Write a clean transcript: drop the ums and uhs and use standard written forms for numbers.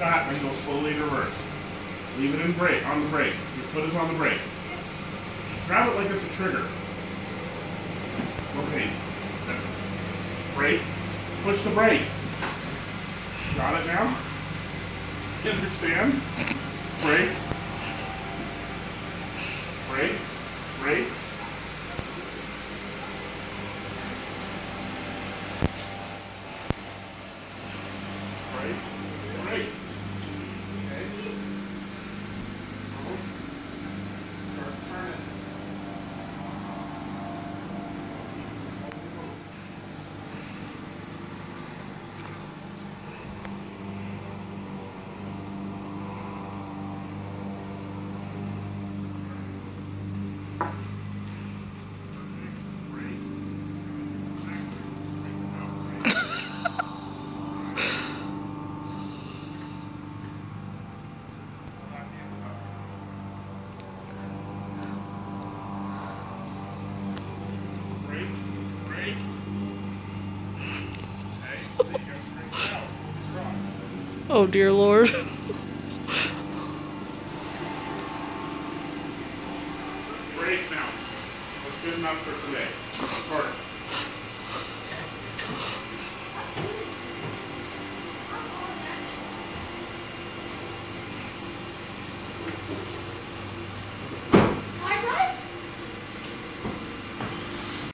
that and go slowly in reverse. Leave it in brake, on the brake. Your foot is on the brake. Grab it like it's a trigger. Okay. Brake. Push the brake. Got it now? You understand? Brake. Brake. Brake. Brake. Brake. Okay. Start turning. Oh dear Lord. Brake now. That's good enough for today. Start.